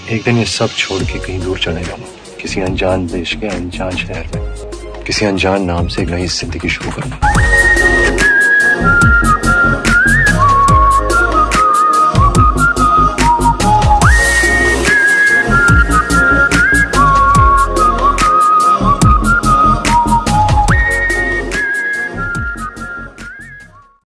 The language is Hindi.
एक दिन ये सब छोड़ के कहीं दूर चले जाऊंगा, किसी अनजान देश के अनजान शहर में, किसी अनजान नाम से एक नई जिंदगी शुरू करूंगा।